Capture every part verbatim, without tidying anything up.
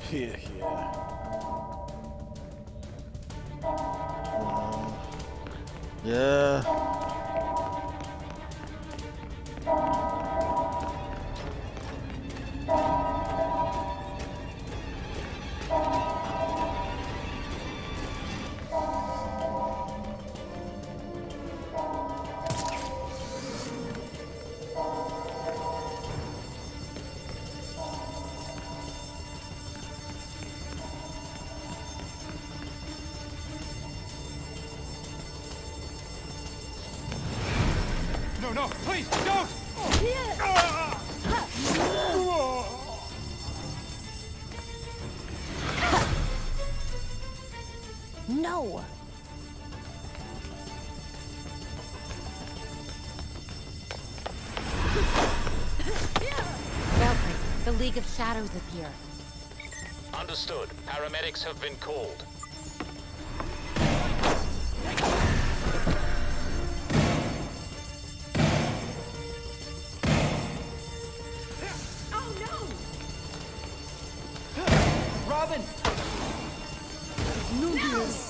Yeah, yeah. Uh, yeah. No, no, please, don't! No! Valkyrie, the League of Shadows is here. Understood. Paramedics have been called. Oh no! Robin! Nubius!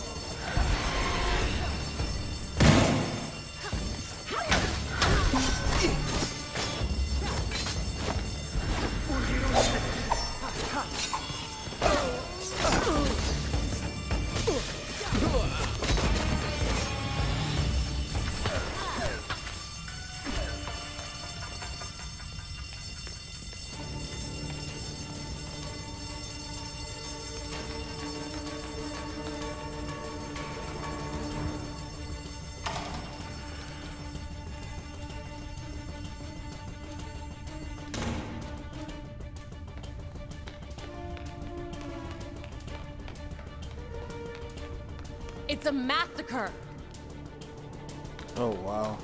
It's a massacre! Oh, wow.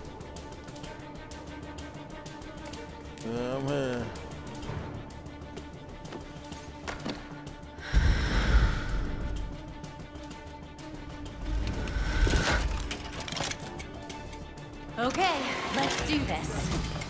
Yeah, I'm here. Okay, let's do this.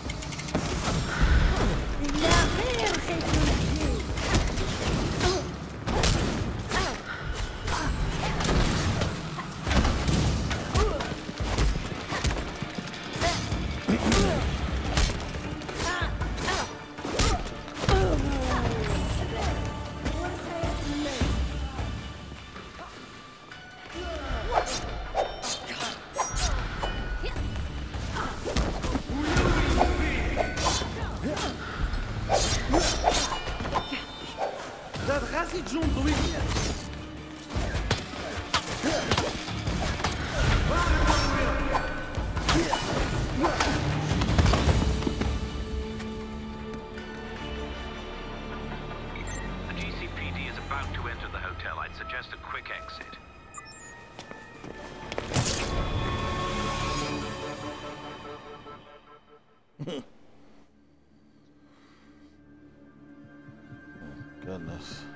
The G C P D is about to enter the hotel. I'd suggest a quick exit. Goodness.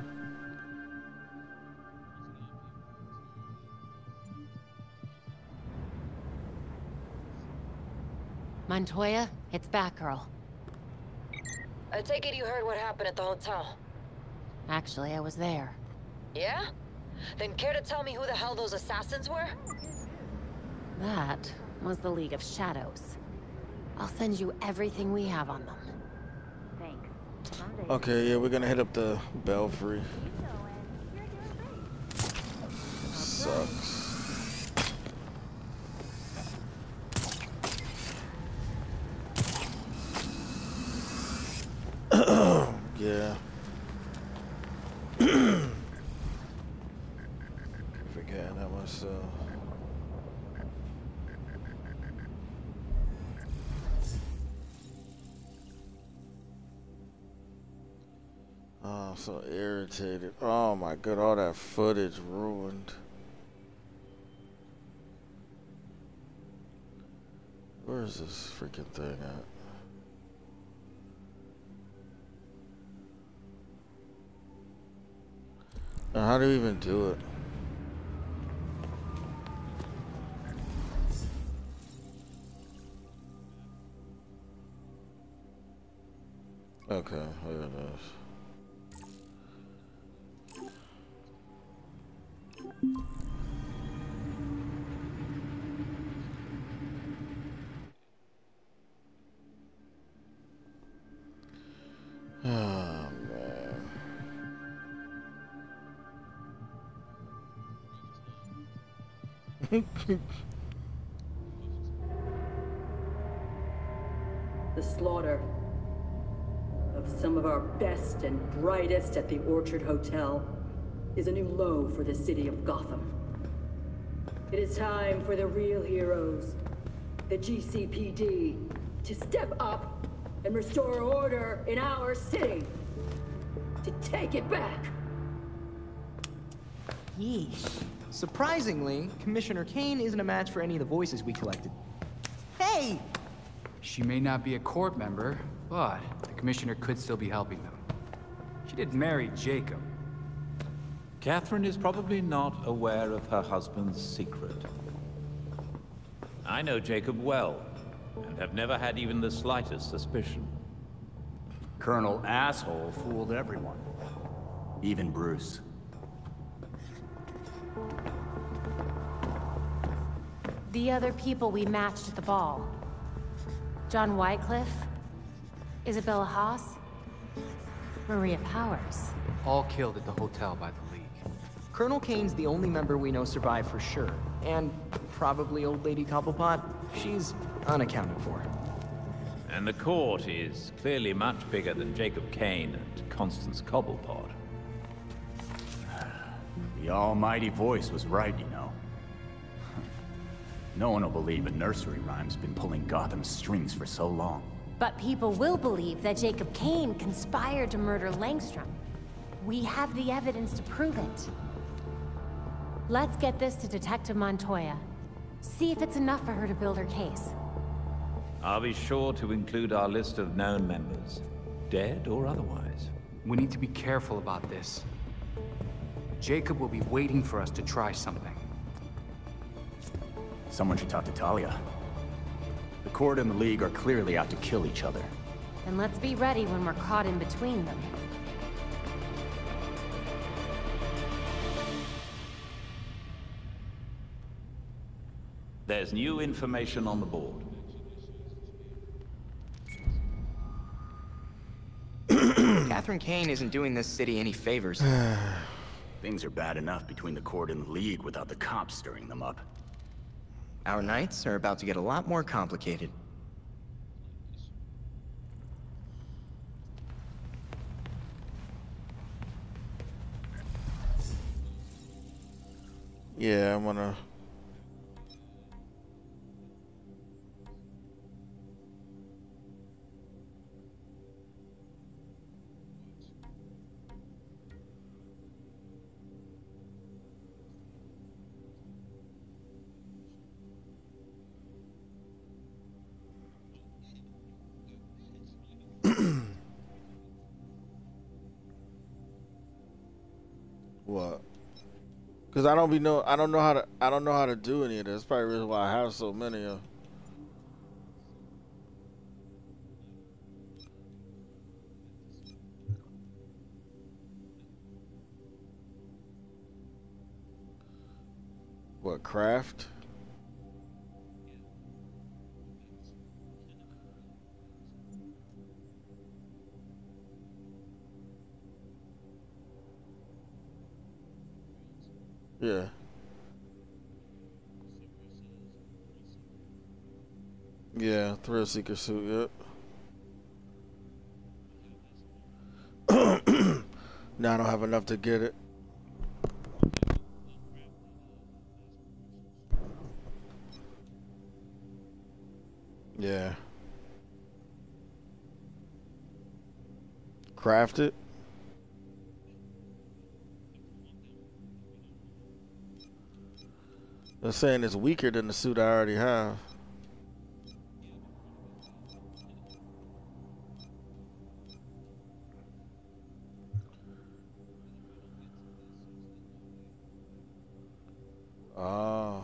Montoya, it's Batgirl. I take it you heard what happened at the hotel. Actually, I was there. Yeah? Then care to tell me who the hell those assassins were? That was the League of Shadows. I'll send you everything we have on them. Thanks. Okay, yeah, we're gonna hit up the Belfry. Sucks. Yeah. Forgetting that myself. Oh, I'm so irritated. Oh my god, all that footage ruined. Where is this freaking thing at? And how do you even do it? Okay, here it is. Oh, man. The slaughter of some of our best and brightest at the Orchard Hotel is a new low for the city of Gotham. It is time for the real heroes, the G C P D, to step up and restore order in our city. To take it back. Yeesh. Surprisingly, Commissioner Kane isn't a match for any of the voices we collected. Hey! She may not be a court member, but the commissioner could still be helping them. She did marry Jacob. Catherine is probably not aware of her husband's secret. I know Jacob well, and have never had even the slightest suspicion. Colonel Asshole fooled everyone. Even Bruce. The other people we matched at the ball. John Wycliffe, Isabella Haas, Maria Powers. All killed at the hotel by the League. Colonel Kane's the only member we know survived for sure. And probably Old Lady Cobblepot. She's unaccounted for. And the court is clearly much bigger than Jacob Kane and Constance Cobblepot. The almighty voice was right, you know. No one will believe a nursery rhyme's been pulling Gotham's strings for so long. But people will believe that Jacob Kane conspired to murder Langstrom. We have the evidence to prove it. Let's get this to Detective Montoya. See if it's enough for her to build her case. I'll be sure to include our list of known members, dead or otherwise. We need to be careful about this. Jacob will be waiting for us to try something. Someone should talk to Talia. The Court and the League are clearly out to kill each other. Then let's be ready when we're caught in between them. There's new information on the board. Catherine Kane isn't doing this city any favors. Things are bad enough between the Court and the League without the cops stirring them up. Our nights are about to get a lot more complicated. Yeah, I'm gonna... What? Cause I don't be know I don't know how to I don't know how to do any of this. That's probably the reason why I have so many of. What, craft? Yeah. Yeah, thrill seeker suit, yep. Now I don't have enough to get it. Yeah. Craft it. They're saying it's weaker than the suit I already have. Oh.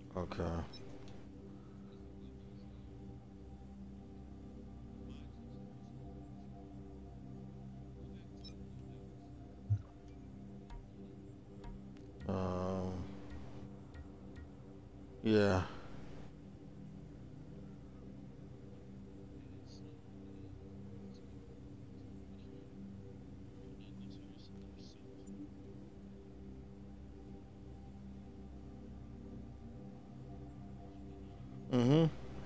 Okay. Um. Yeah. Mm-hmm.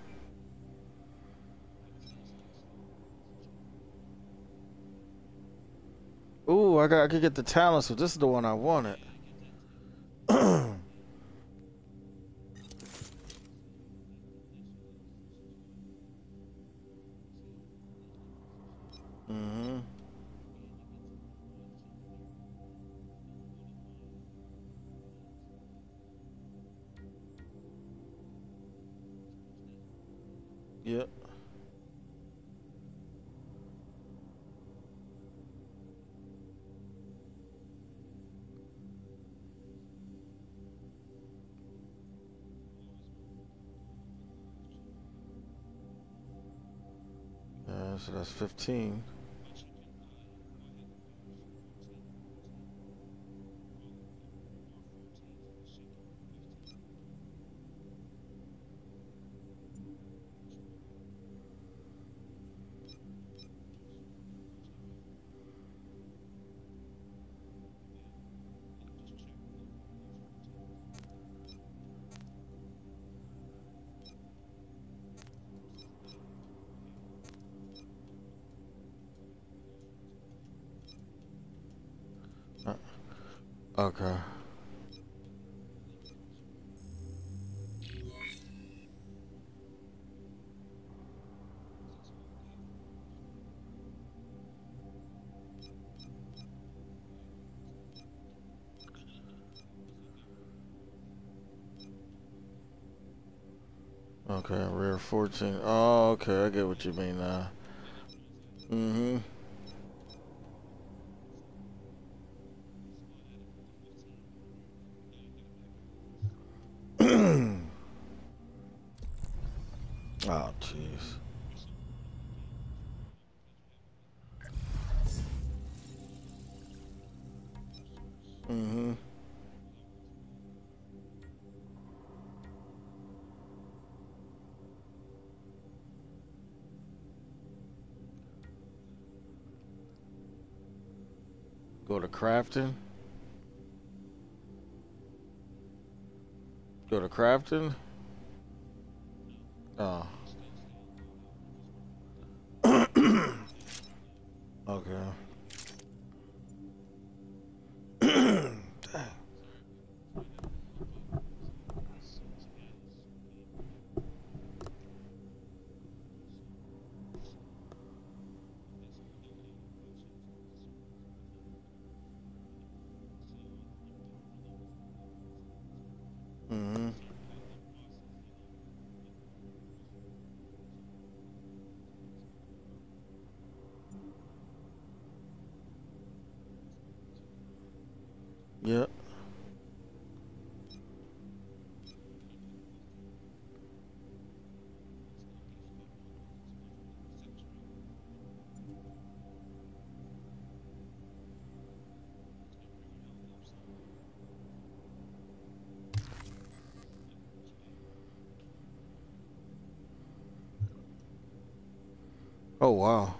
Ooh, I got I could get the talent, so this is the one I wanted. Mm-hmm. Yep. Yeah, so that's fifteen. Uh, okay. Okay, rare fourteen. Oh, okay, I get what you mean now. Mm-hmm. Oh, jeez. Mm-hmm. Go to crafting. Go to crafting. Oh. Okay. Dang. Mm-hmm. Yep. Oh, wow.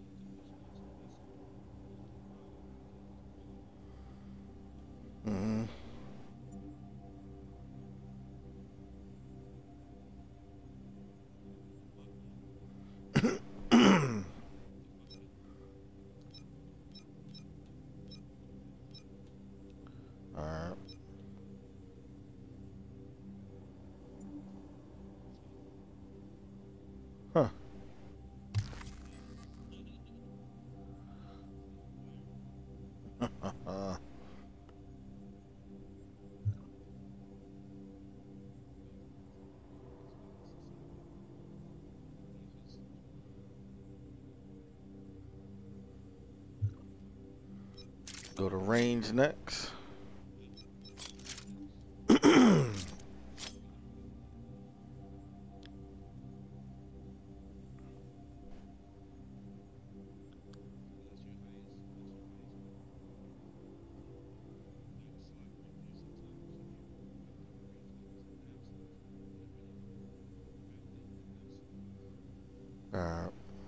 Mm-hmm. Go to range next. Uh,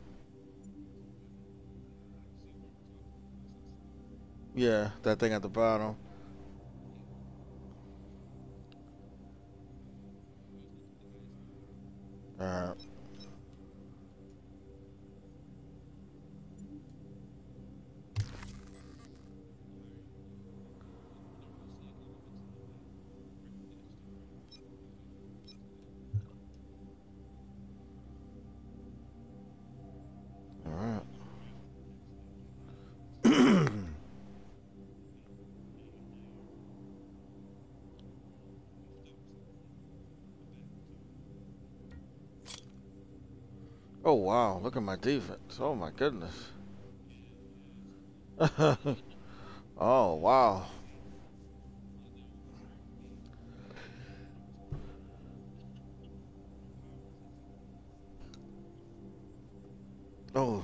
yeah, that thing at the bottom. Uh, all right. Oh wow, look at my defense. Oh my goodness. Oh wow. Oh.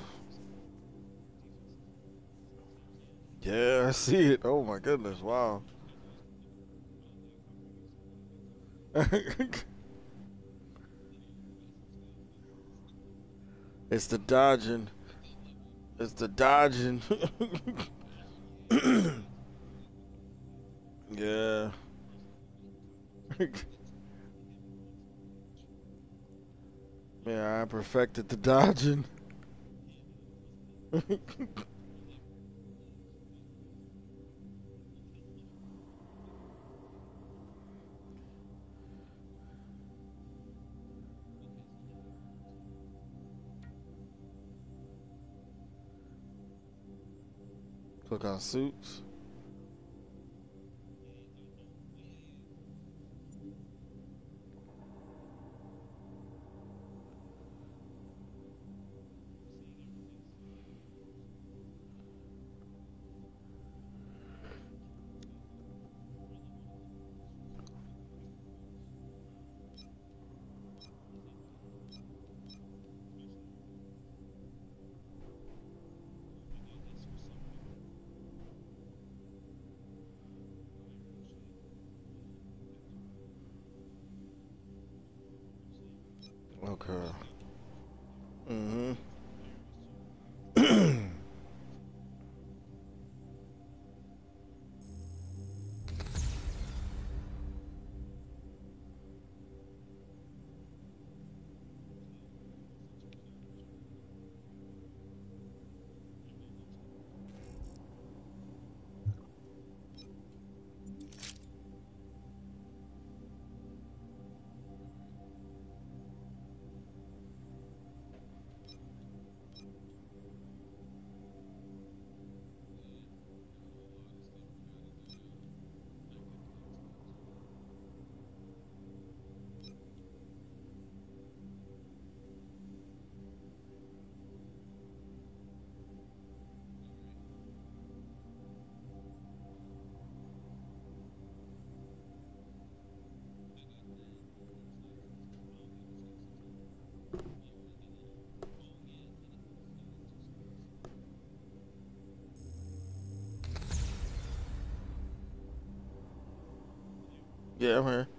Yeah, I see it. Oh my goodness, wow. It's the dodging. It's the dodging. Yeah. Yeah, I perfected the dodging. Click on suits. Okay. Mm-hmm. Yeah, I'm here.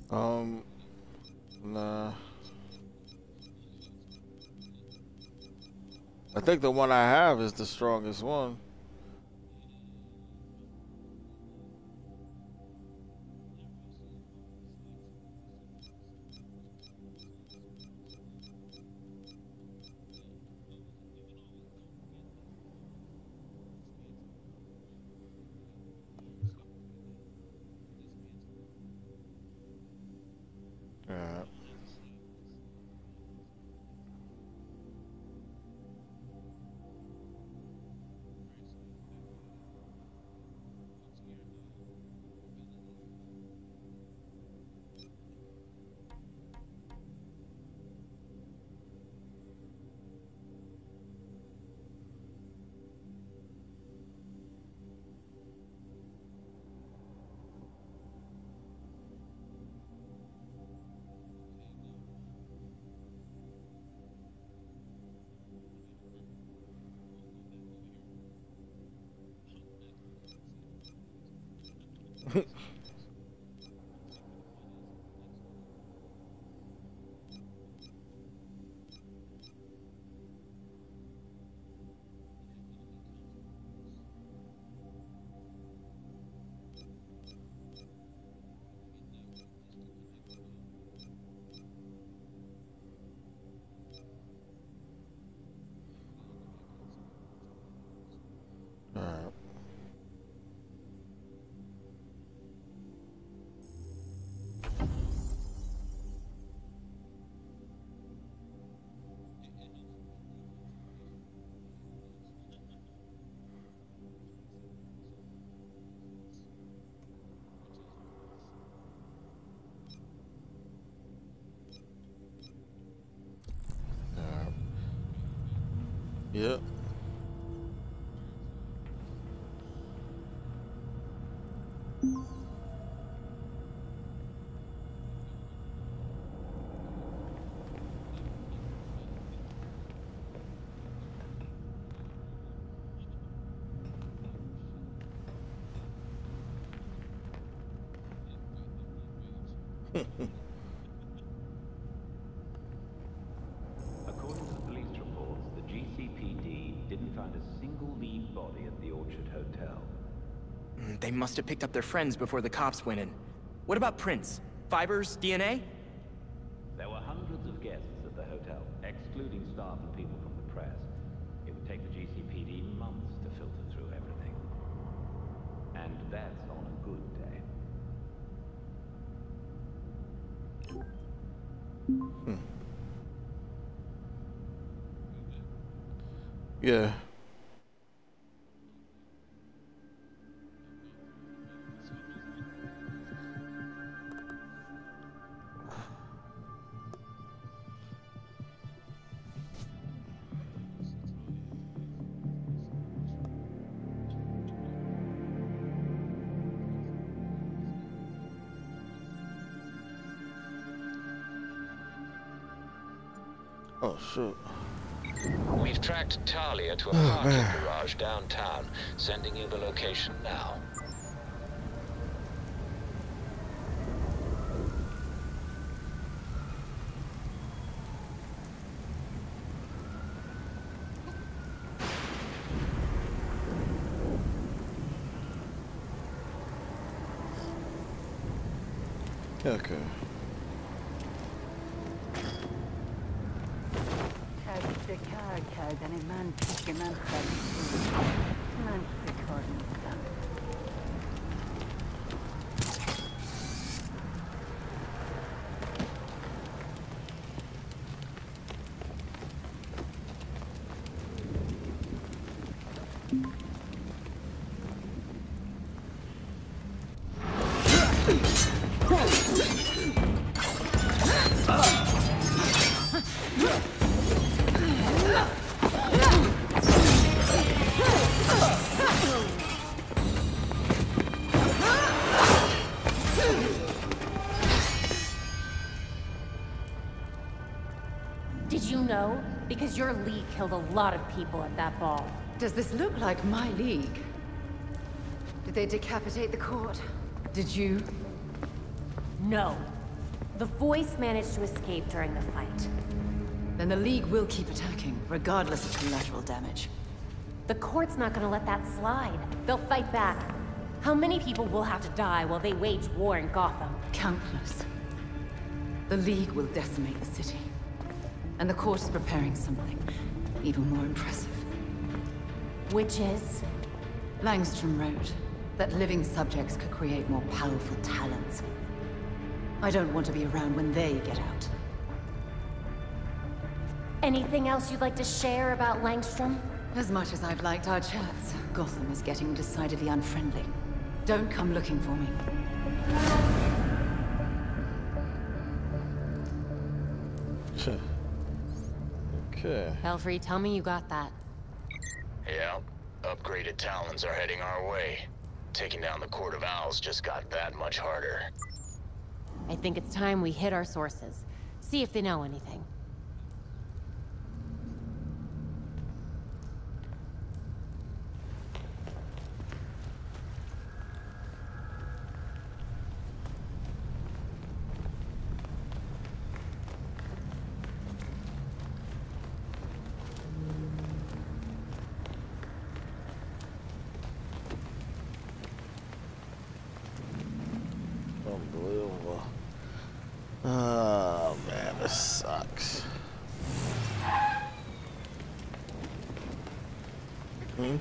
Um, nah. I think the one I have is the strongest one. Yeah. Alright. Alright. Yep. According to the police reports, the G C P D didn't find a single lead body at the Orchard Hotel. Mm, They must have picked up their friends before the cops went in. What about prints? Fibers? D N A? There were hundreds of guests at the hotel, excluding staff and people from the press. It would take the G C P D months to filter through everything. And that's on a good day. Hmm. Yeah. Oh, shoot. We've tracked Talia to a Oh, parking man. garage downtown, sending you the location now. Okay. Did you know? Because your league killed a lot of people at that ball. Does this look like my league? Did they decapitate the court? Did you? No. The voice managed to escape during the fight. Then the League will keep attacking, regardless of collateral damage. The court's not gonna let that slide. They'll fight back. How many people will have to die while they wage war in Gotham? Countless. The League will decimate the city. And the court is preparing something even more impressive. Which is? Langstrom wrote that living subjects could create more powerful talents. I don't want to be around when they get out. Anything else you'd like to share about Langstrom? As much as I've liked our chats, Gotham is getting decidedly unfriendly. Don't come looking for me. Okay. Belfry, tell me you got that. Yeah, upgraded Talons are heading our way. Taking down the Court of Owls just got that much harder. I think it's time we hit our sources. See if they know anything. Unbelievable. Oh man, this sucks. Hmm?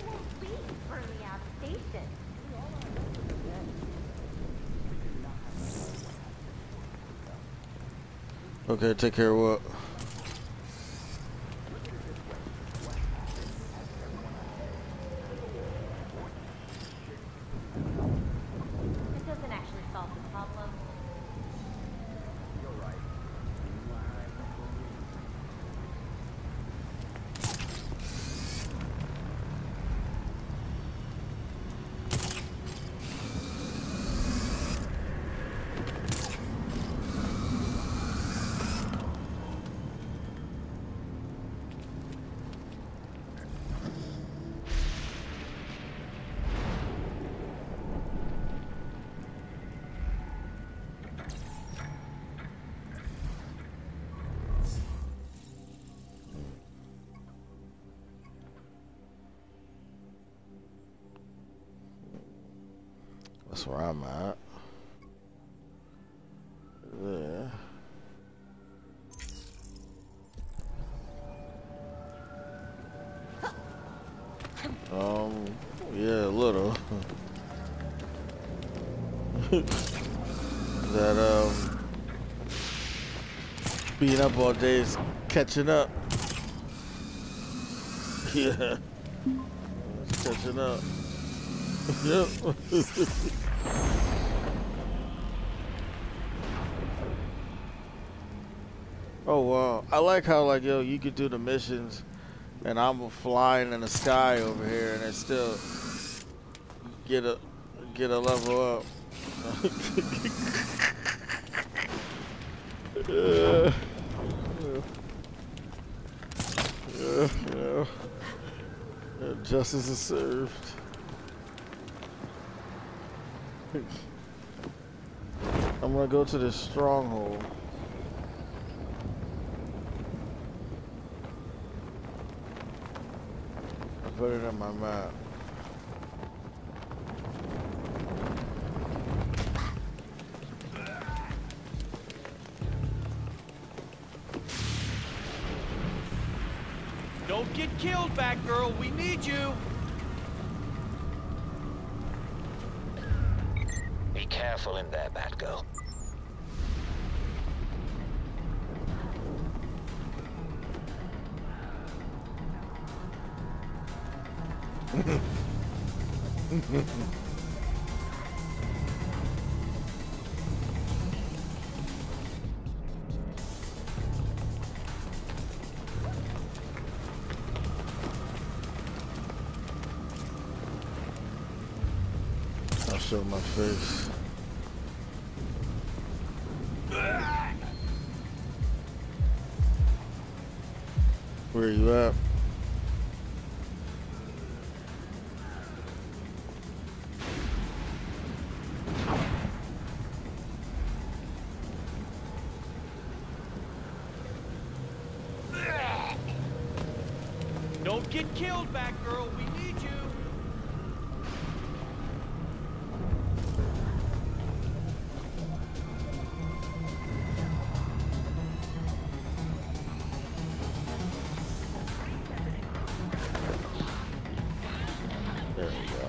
Okay, take care of what? It doesn't actually solve the problem. That's where I'm at. There. Um, yeah, a little. That, um, being up all day is catching up. Yeah. It's catching up. Yep. Oh wow, I like how like yo you could do the missions and I'm flying in the sky over here and it still get a get a level up. Yeah. Yeah, yeah. Yeah, justice is served. I'm gonna go to this stronghold. Put it on my map. Don't get killed, Batgirl. We need you. Be careful in there, Batgirl. I'll show my face. Where are you at? killed, Batgirl. We need you. There we go.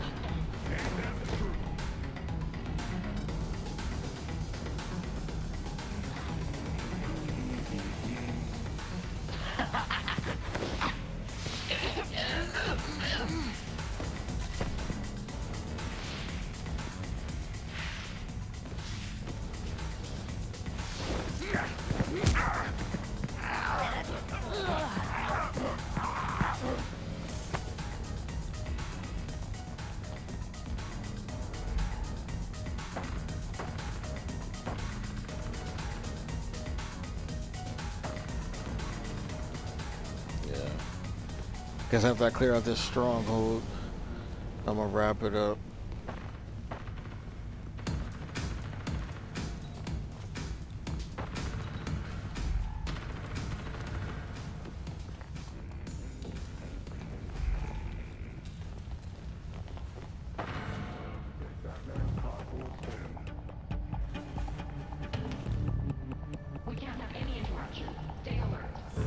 Guess after I clear out this stronghold, I'm gonna wrap it up. We can't have any interruption. Stay alert.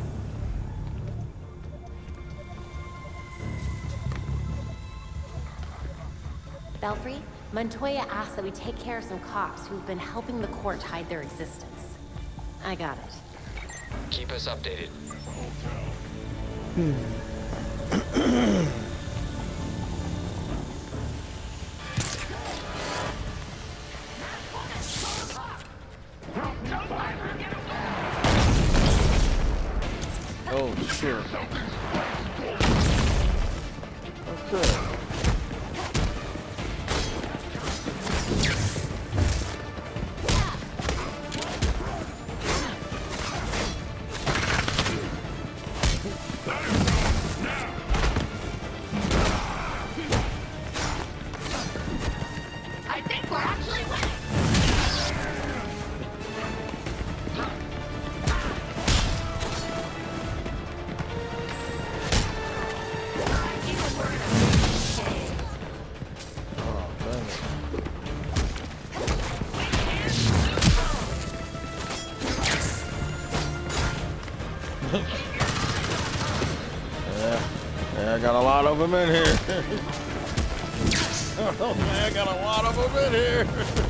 Belfry, Montoya asked that we take care of some cops who've been helping the court hide their existence. I got it. Keep us updated. Oh shit. Okay. I think we're actually winning. Yeah, yeah, I got a lot of them in here. Oh man, I got a lot of them in here.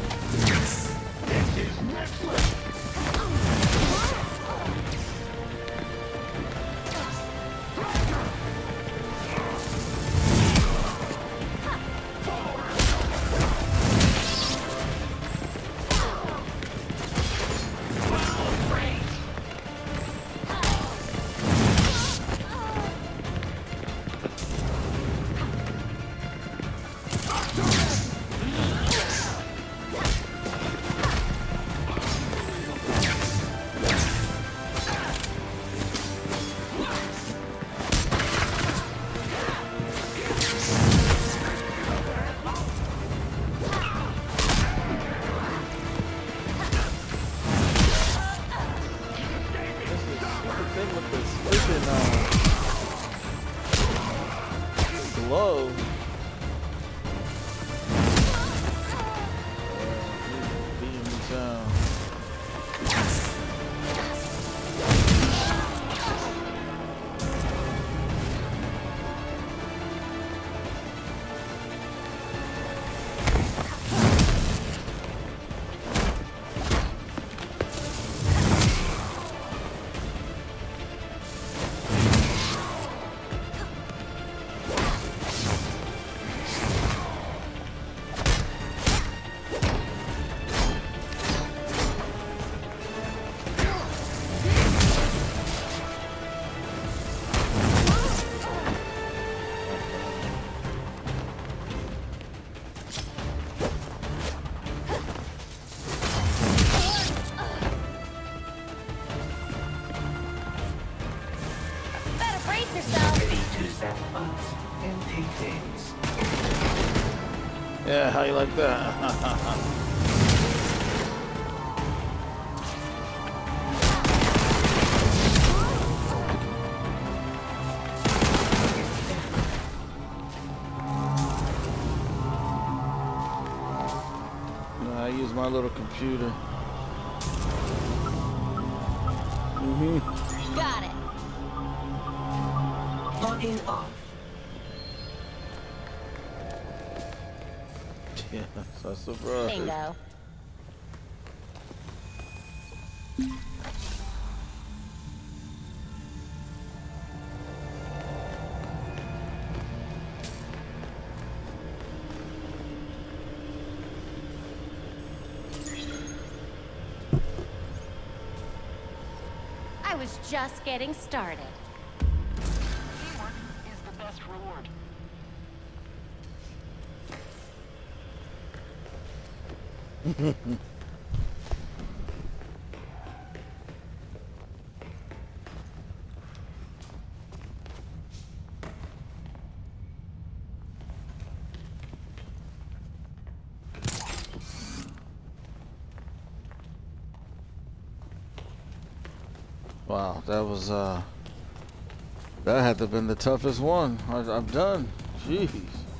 Glove. Beating me down. Yeah, how you like that? I use my little computer. Mm-hmm. Got it. On in off. Yeah, so surprised. Bingo. I was just getting started. Teamwork is the best reward. Wow, that was uh that had to have been the toughest one I, I've done. Jeez.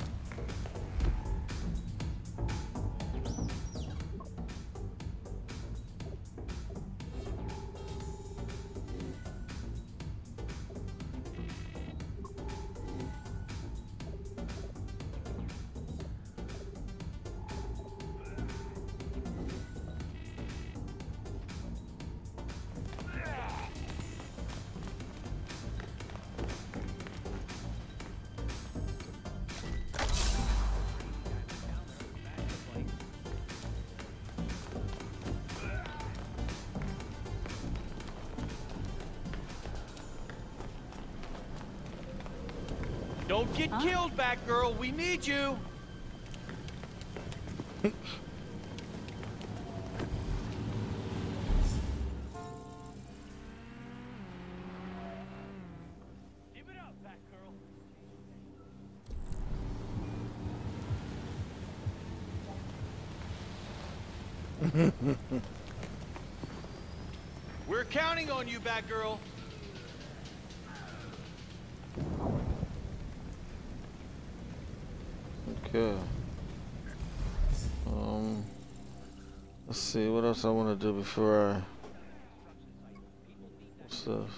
Don't get Huh? killed, Batgirl. We need you. Give it up, Batgirl. We're counting on you, Batgirl. Okay. Um, let's see what else I want to do before I. What's this?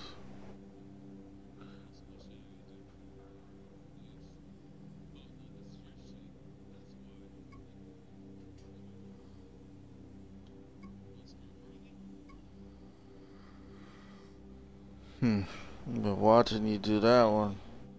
Hmm. I've been watching you do that one.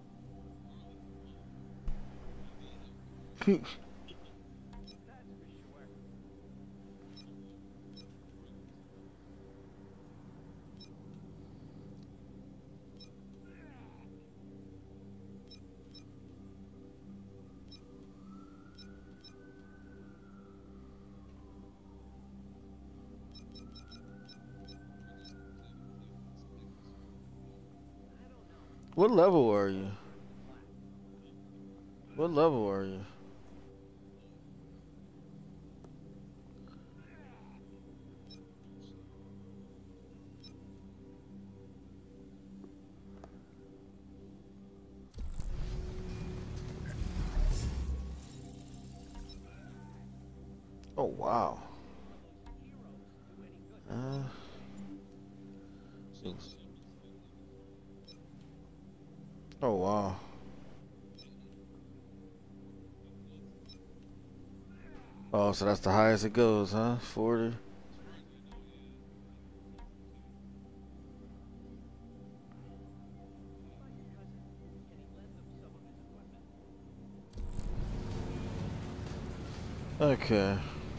What level are you? What level are you? Oh, wow. Uh, oh, wow. Oh, so that's the highest it goes, huh? forty. Okay.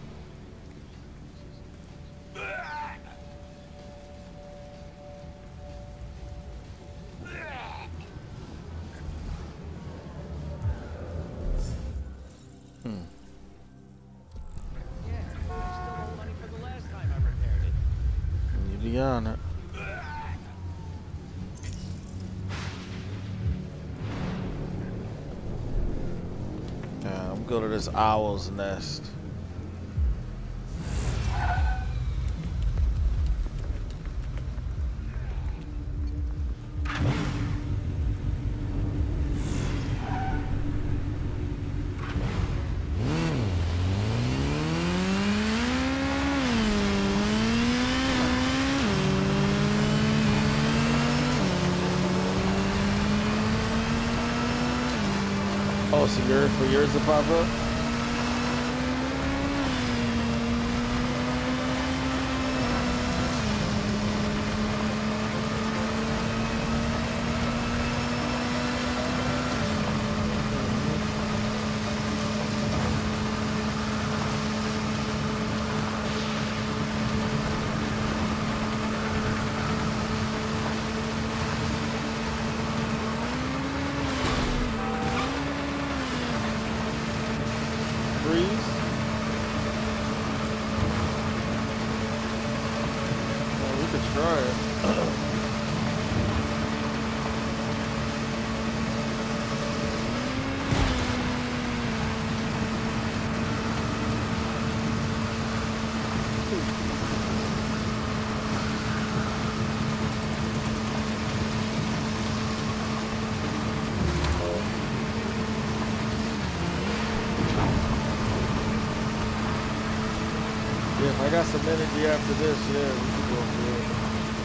Hmm. Yeah, you still owe money for the last time I repaired it. You be on it. Yeah, I'm going to this owl's nest. Oh, so you're for yours to pop up? I got some energy after this, yeah, we can go for it.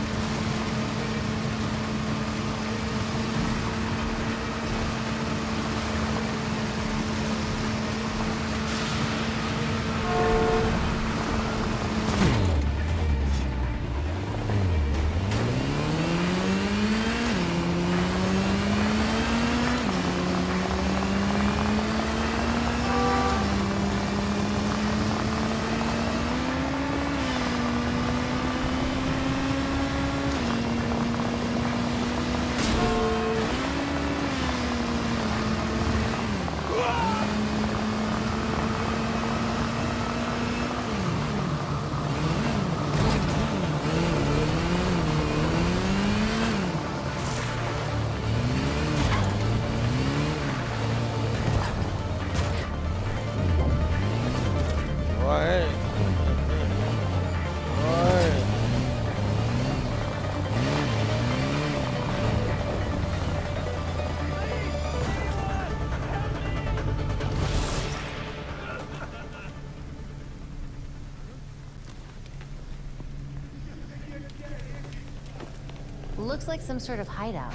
Looks like some sort of hideout.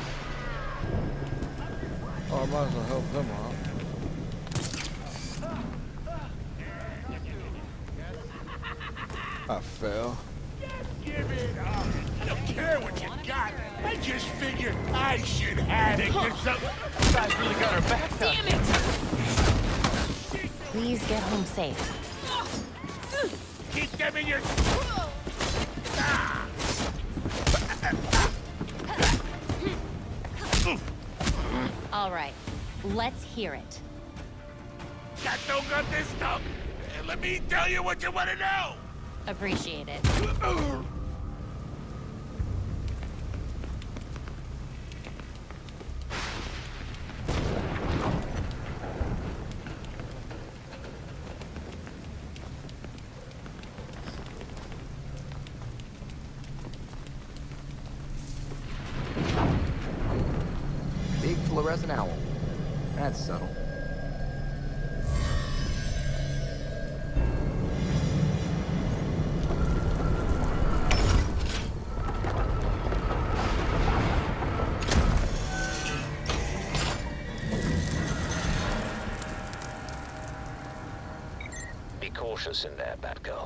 Oh, I might as well help him out. I fell. Give it up. I don't care what you got. I just figured I should have it. Huh. Some... You guys really got our backs up. Damn it! Please get home safe. Keep them in your... Ah. All right, let's hear it. Got no gun this stuff. Let me tell you what you want to know. Appreciate it. Big fluorescent owl. That's subtle. Be cautious in there, Batgirl.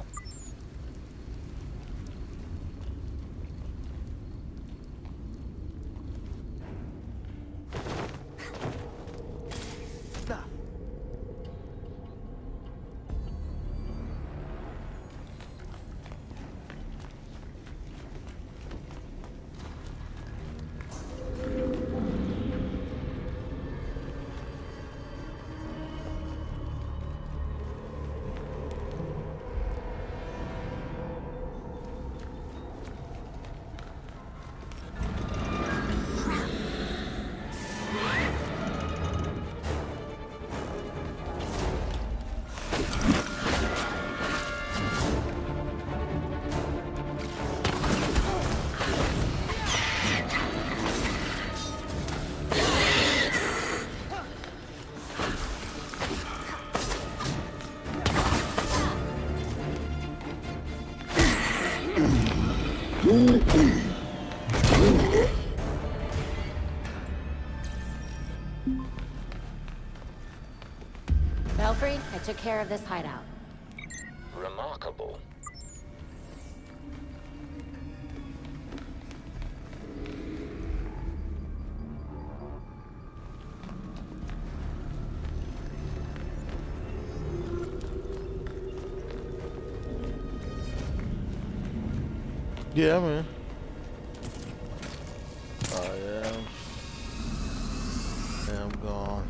Took care of this hideout. Remarkable. Yeah, man. Oh, yeah. Yeah, I'm gone.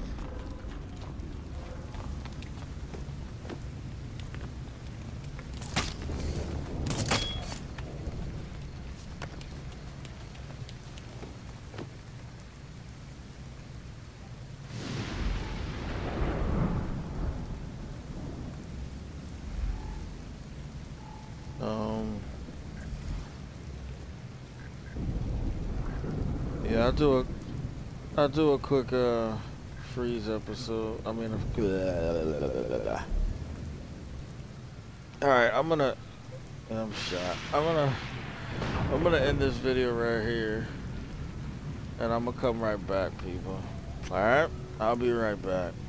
Um... Yeah, I'll do a, I'll do a quick uh, freeze episode. I mean, a, all right, I'm gonna, I'm shot. I'm gonna, I'm gonna end this video right here, and I'm gonna come right back, people. All right, I'll be right back.